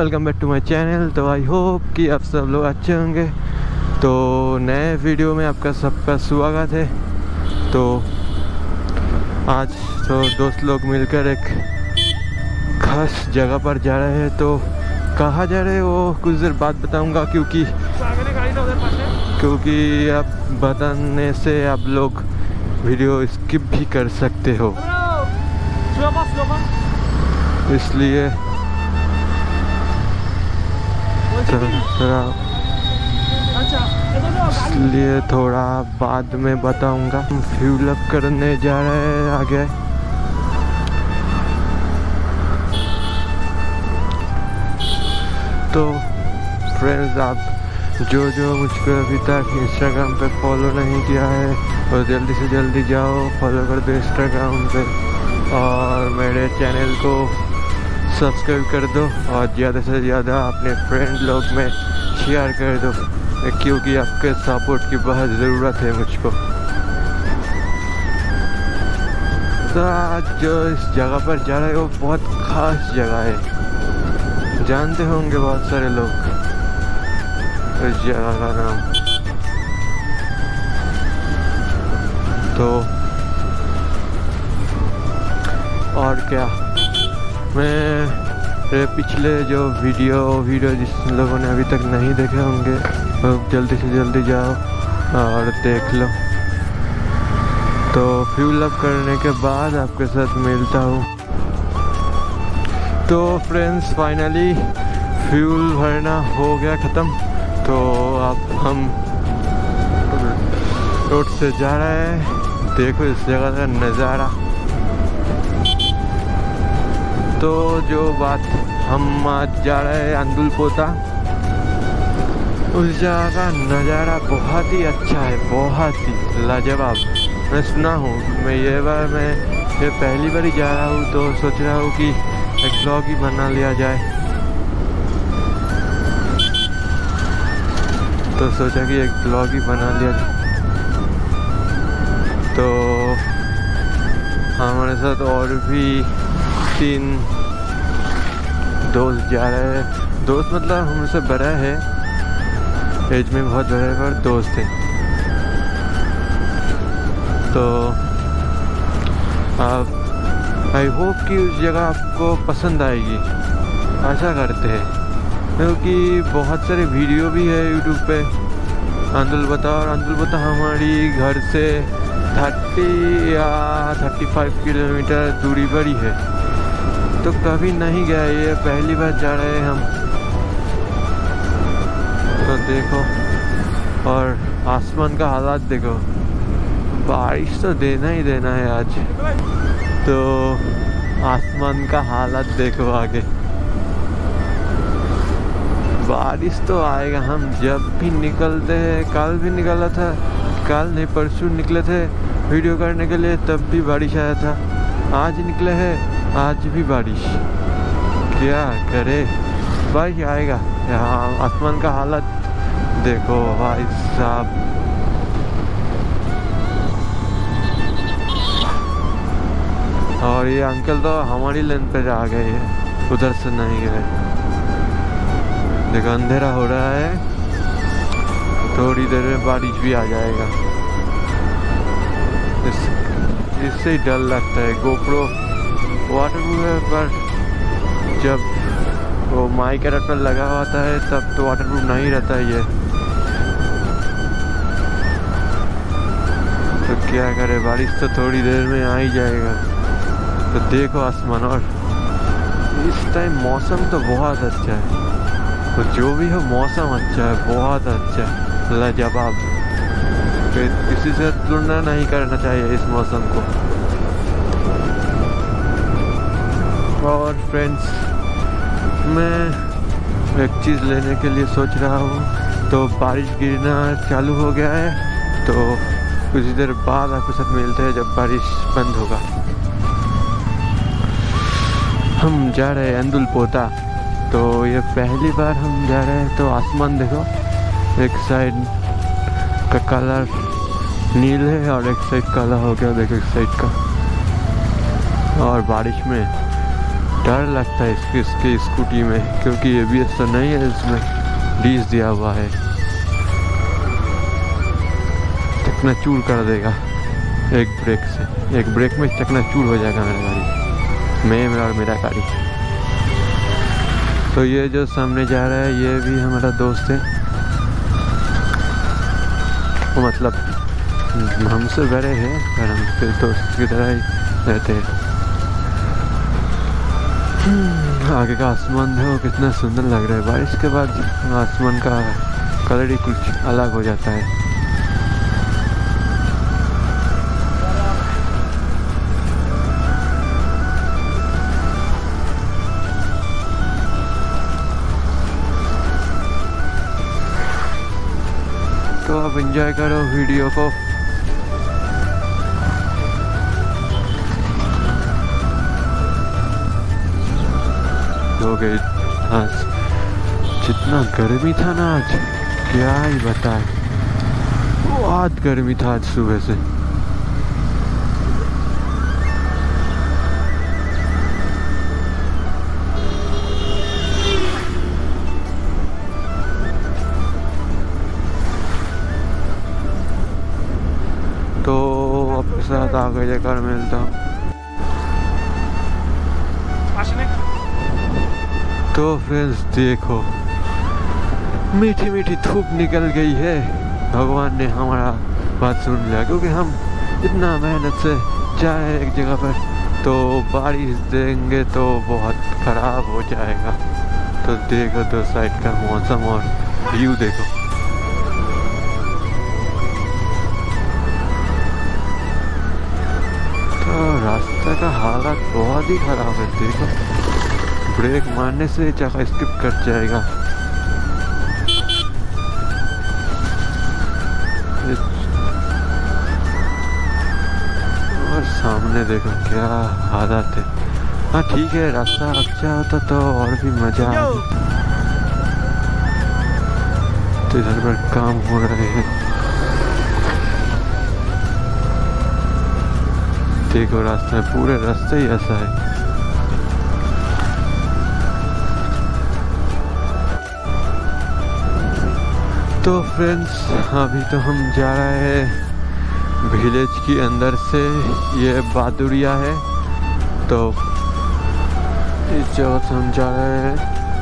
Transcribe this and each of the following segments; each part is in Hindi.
Welcome back to my channel. तो आई होप कि आप सब लोग अच्छे होंगे। तो नए वीडियो में आपका सबका स्वागत है। तो आज तो दोस्त लोग मिलकर एक खास जगह पर जा रहे हैं। तो कहाँ जा रहे हैं वो कुछ देर बाद बताऊंगा, क्योंकि आप बताने से आप लोग वीडियो स्किप भी कर सकते हो, इसलिए थोड़ा बाद में बताऊंगा। हम फ्यूल अप करने जा रहे हैं आगे। तो फ्रेंड्स, आप जो मुझको अभी तक इंस्टाग्राम पे फॉलो नहीं किया है और जल्दी से जल्दी जाओ फॉलो कर दो इंस्टाग्राम पे, और मेरे चैनल को सब्सक्राइब कर दो और ज़्यादा से ज़्यादा अपने फ्रेंड लोग में शेयर कर दो, क्योंकि आपके सपोर्ट की बहुत ज़रूरत है मुझको। तो आज जो इस जगह पर जा रहे हो बहुत खास जगह है, जानते होंगे बहुत सारे लोग इस जगह का नाम। तो और क्या, मेरे पिछले जो वीडियो जिस लोगों ने अभी तक नहीं देखे होंगे वो जल्दी से जल्दी जाओ और देख लो। तो फ्यूल अप करने के बाद आपके साथ मिलता हूँ। तो फ्रेंड्स, फाइनली फ्यूल भरना हो गया ख़त्म। तो अब हम रोड से जा रहे हैं। देखो इस जगह का नज़ारा। तो जो बात, हम आज जा रहे हैं अंदुल पोता। उस जगह का नज़ारा बहुत ही अच्छा है, बहुत ही लाजवाब। मैं सुना हूँ, मैं ये पहली बार ही जा रहा हूँ, तो सोच रहा हूँ कि एक ब्लॉग ही बना लिया जाए। तो सोचा कि एक ब्लॉग ही बना लिया जाए। तो हमारे साथ और भी 3 दोस्त जा रहे हैं। दोस्त मतलब हमसे बड़ा है, एज में बहुत बड़ा है, पर दोस्त है। तो आप आई होप कि उस जगह आपको पसंद आएगी, आशा करते हैं, क्योंकि बहुत सारे वीडियो भी है यूट्यूब पे अंदुल पोता। और अंदुल पोता हमारी घर से 30 या 35 किलोमीटर दूरी पर ही है। तो कभी नहीं गए, ये पहली बार जा रहे हैं हम। तो देखो, और आसमान का हालात देखो, बारिश तो देना ही देना है आज। तो आसमान का हालात देखो आगे, बारिश तो आएगा। हम जब भी निकलते हैं, कल भी निकला था, कल नहीं परसों निकले थे वीडियो करने के लिए, तब भी बारिश आया था। आज निकले हैं, आज भी बारिश। क्या करे, बारिश आएगा। यहाँ आसमान का हालत देखो भाई साहब। और ये अंकल तो हमारी लेन पे आ गए हैं, उधर से नहीं गए। देखो अंधेरा हो रहा है, थोड़ी देर में बारिश भी आ जाएगा। इससे ही डर लगता है। गोप्रो वाटरप्रूफ है, पर जब वो माइक अडैप्टर लगा होता है तब तो वाटरप्रूफ नहीं रहता है ये। तो क्या करे, बारिश तो थोड़ी देर में आ ही जाएगा। तो देखो आसमान, और इस टाइम मौसम तो बहुत अच्छा है। तो जो भी हो मौसम अच्छा है, बहुत अच्छा है, लाजवाब। किसी से तुलना नहीं करना चाहिए इस मौसम को। और फ्रेंड्स, मैं एक चीज़ लेने के लिए सोच रहा हूँ। तो बारिश गिरना चालू हो गया है, तो कुछ देर बाद आपके साथ मिलते हैं जब बारिश बंद होगा। हम जा रहे हैं अंदुल पोता। तो ये पहली बार हम जा रहे हैं। तो आसमान देखो, एक साइड का कलर नील है और एक साइड काला हो गया, देखो एक साइड का। और बारिश में डर लगता है इसके स्कूटी में, क्योंकि ABS तो नहीं है इसमें, डीज दिया हुआ है। चकनाचूर कर देगा एक ब्रेक से, एक ब्रेक में चकनाचूर हो जाएगा मेरा गाड़ी, और मेरा गाड़ी। तो ये जो सामने जा रहा है ये भी हमारा दोस्त है, वो मतलब हमसे बड़े हैं पर हम फिर दोस्त की तरह ही रहते हैं। आगे का आसमान है वो कितना सुंदर लग रहा है, बारिश के बाद आसमान का कलर ही कुछ अलग हो जाता है। तो आप एंजॉय करो वीडियो को। हो गई आज जितना गर्मी था ना, आज क्या ही बताए, बहुत गर्मी था आज सुबह से। तो आपके साथ आगे जाकर मिलता हूँ। तो फ्रेंड्स देखो, मीठी मीठी धूप निकल गई है, भगवान ने हमारा बात सुन लिया, क्योंकि हम इतना मेहनत से जाए एक जगह पर, तो बारिश देंगे तो बहुत ख़राब हो जाएगा। तो देखो दो साइड का मौसम और व्यू देखो। तो रास्ते का हालत बहुत ही ख़राब है, देखो ब्रेक मारने से जगह स्किप कर जाएगा। और सामने देखो क्या हालत है। हाँ ठीक है, रास्ता अच्छा होता तो और भी मजा आता। तो इधर पर काम हो रहे हैं, देखो रास्ते में, पूरे रास्ते ही ऐसा है। तो फ्रेंड्स अभी तो हम जा रहे हैं विलेज के अंदर से, ये बादुरिया है, तो इस जगह से हम जा रहे हैं।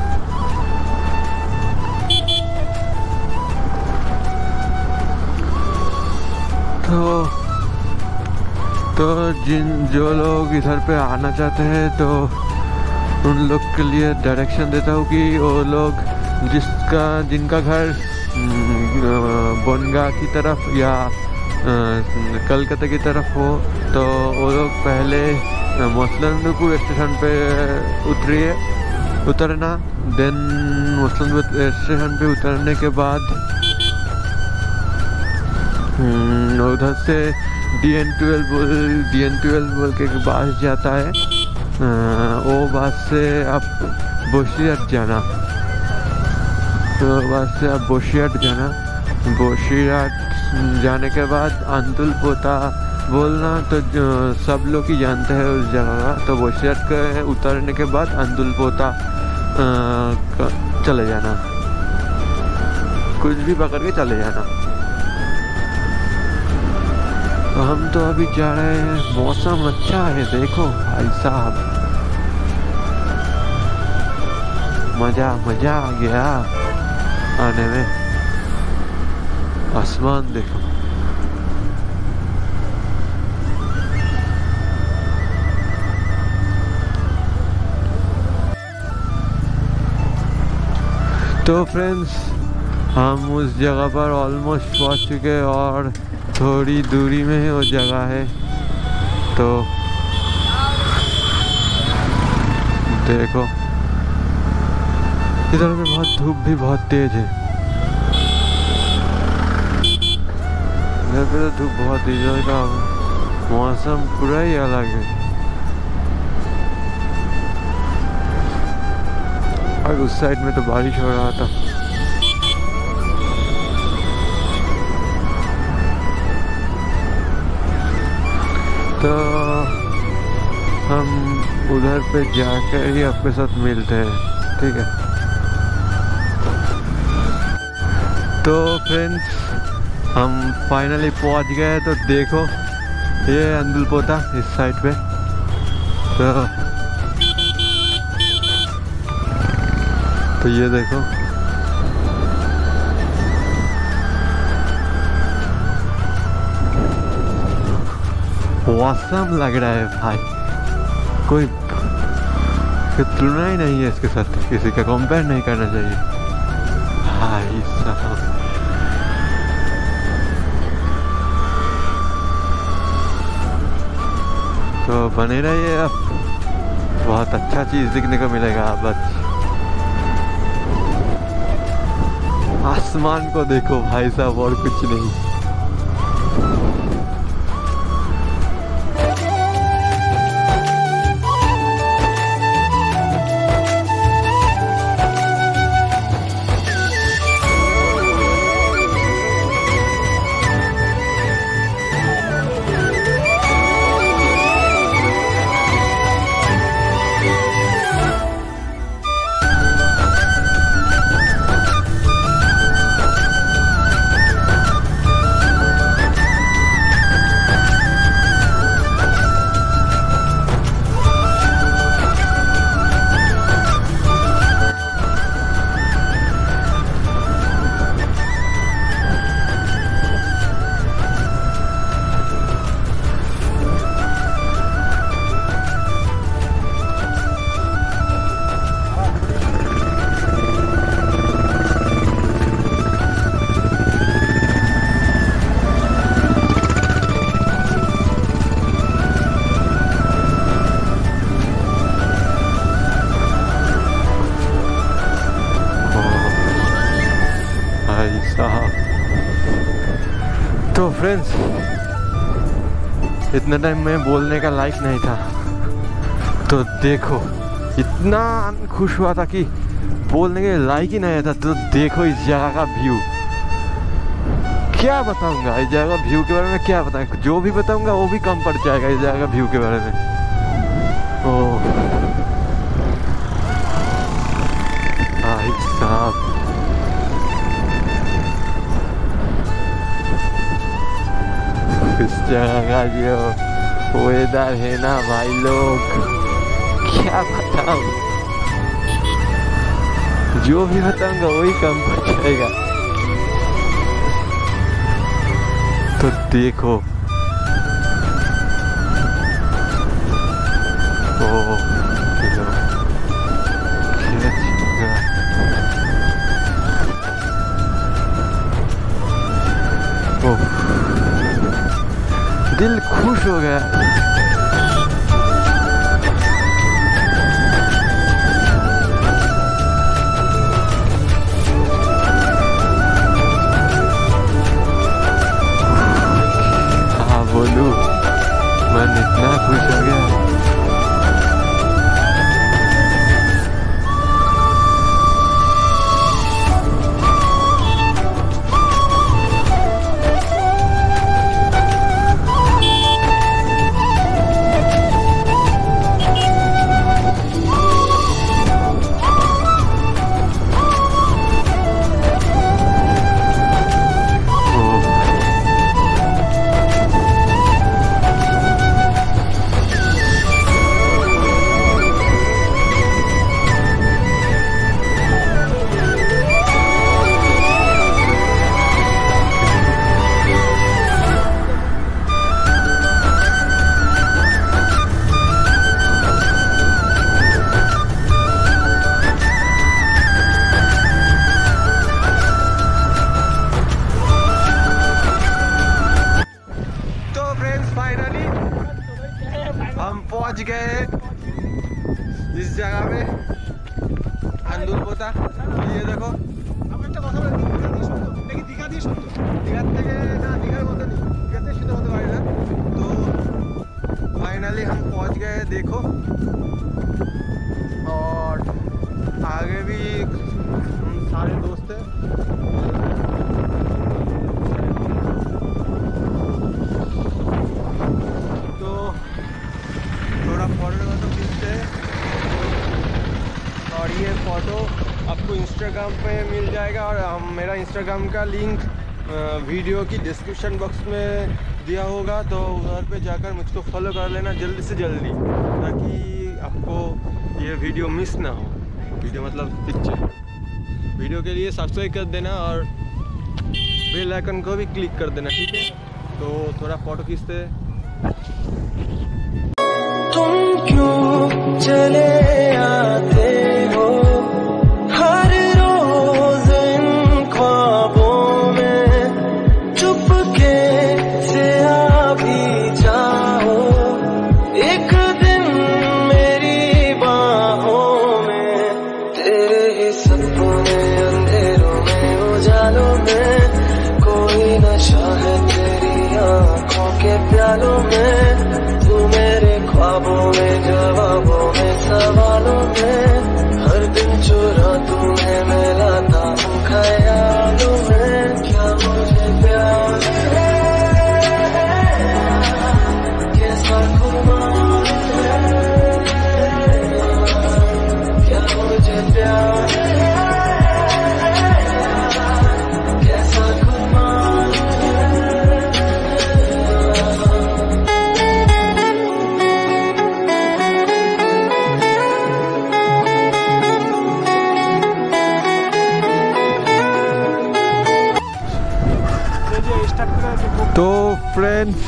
तो जो लोग इधर पे आना चाहते हैं तो उन लोग के लिए डायरेक्शन देता हूँ कि वो लोग जिनका घर बनगा की तरफ या कलकत्ता की तरफ हो, तो वो लोग पहले मुसलनपुर स्टेशन पे उतरना, देन मुसलनपुर स्टेशन पे उतरने के बाद उधर से DN12 बोल के बस जाता है, वो बस से आप बोशियाट जाना। तो बस से आप बोशियाट जाना, बोशियाट जाने के बाद अंतुल पोता बोलना, तो सब लोग ही जानते हैं उस जगह का। तो बोशियाट के उतरने के बाद अंतुल पोता चले जाना, कुछ भी पकड़ के चले जाना। तो हम तो अभी जा रहे हैं, मौसम अच्छा है, देखो भाई साहब, मजा आ गया आने में। आसमान देखो, तो फ्रेंड्स हम उस जगह पर ऑलमोस्ट पहुंच चुके हैं और थोड़ी दूरी में ही वो जगह है। तो देखो इधर में धूप भी बहुत तेज है, इधर पे तो धूप बहुत, इधर का मौसम पूरा ही अलग है। और उस साइड में तो बारिश हो रहा था। तो हम उधर पे जाकर ही आपके साथ मिलते हैं, ठीक है। तो फ्रेंड्स हम फाइनली पहुंच गए। तो देखो ये अंदुलपोता इस साइड पे। तो ये देखो औसम लग रहा है भाई, कोई तुलना ही नहीं है इसके साथ, किसी का कंपेयर नहीं करना चाहिए भाई साहब। तो बने रहिए, अब बहुत अच्छा चीज दिखने को मिलेगा। बस आसमान को देखो भाई साहब, और कुछ नहीं। तो फ्रेंड्स इतना टाइम मैं बोलने का लायक नहीं था, तो देखो इतना खुश हुआ था कि बोलने के लायक ही नहीं था। तो देखो इस जगह का व्यू, क्या बताऊंगा इस जगह का व्यू के बारे में, क्या बताऊंगा, जो भी बताऊंगा वो भी कम पड़ जाएगा इस जगह का व्यू के बारे में। ओह भाई साहब, इस जगह का जो वेदर है ना भाई लोग, क्या बताऊं, जो भी बताऊंगा वही कम पड़ जाएगा। तो देखो ओह दिल खुश हो गया। हाँ बोलूं, मन इतना खुश हो गया। हम पहुंच गए इस जगह पे अंदुलपोता। ये देखो तो फाइनली हम पहुंच गए, देखो। और आगे भी हम सारे दोस्त हैं। तो थोड़ा फॉरवर्ड में तो खींचते हैं। पे मिल जाएगा। और मेरा इंस्टाग्राम का लिंक वीडियो की डिस्क्रिप्शन बॉक्स में दिया होगा, तो उधर पे जाकर मुझको फॉलो कर लेना जल्दी से जल्दी, ताकि आपको ये वीडियो मिस ना हो। वीडियो मतलब पिक्चर वीडियो के लिए सब्सक्राइब कर देना और बेल आइकन को भी क्लिक कर देना, ठीक है। तो थोड़ा फोटो खींचते। तुम क्यों चले आते हो हर रोज इन ख्वाबों में, चुपके से आ भी जाओ एक दिन मेरी बाहों में। तेरे ही सपने अंधेरों में उजालों में, कोई नशा है तेरी आँखों के प्यालों में। तू मेरे ख्वाबों में, जवाबों में, सवालों में, हर दिन चुरा तुम्हें मैं लाता हूँ ख्यालों में। क्या मुझे प्यार है, कैसा खुमार है, क्या मुझे प्यार है, कैसा खुमार है। तो फ्रेंड्स,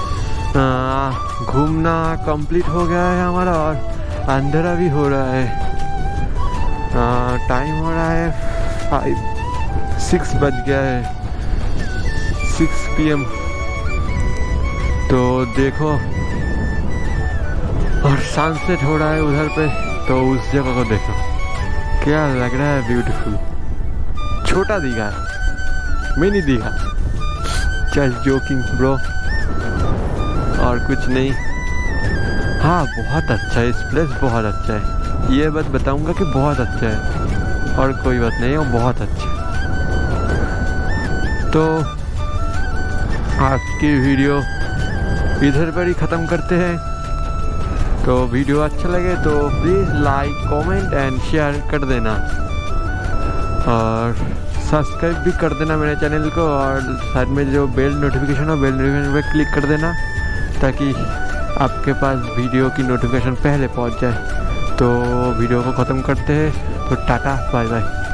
घूमना कंप्लीट हो गया है हमारा और अंधेरा भी हो रहा है। टाइम हो रहा है 6 बज गया है, 6 PM। तो देखो, और सनसेट हो रहा है उधर पे, तो उस जगह को देखो क्या लग रहा है, ब्यूटीफुल। छोटा Digha, mini Digha, just joking bro, और कुछ नहीं। हाँ, बहुत अच्छा है इस प्लेस, बहुत अच्छा है। ये बात बताऊंगा कि बहुत अच्छा है, और कोई बात नहीं है, वो बहुत अच्छा है। तो आज की वीडियो इधर पर ही ख़त्म करते हैं। तो वीडियो अच्छा लगे तो please like, comment and share कर देना, और सब्सक्राइब भी कर देना मेरे चैनल को, और साइड में जो बेल नोटिफिकेशन हो, बेल नोटिफिकेशन पे क्लिक कर देना, ताकि आपके पास वीडियो की नोटिफिकेशन पहले पहुंच जाए। तो वीडियो को ख़त्म करते हैं, तो टाटा बाय बाय।